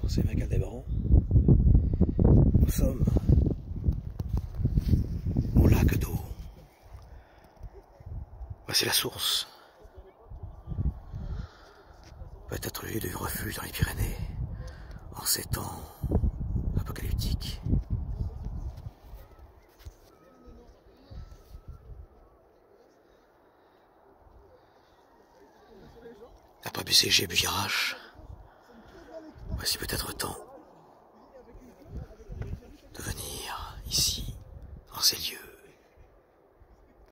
c'est Macaldebran. Nous sommes au lac d'eau. Voici la source. Peut-être lieu de refuge dans les Pyrénées en ces temps apocalyptiques. Après BCG Buirache, voici peut-être temps de venir ici, en ces lieux.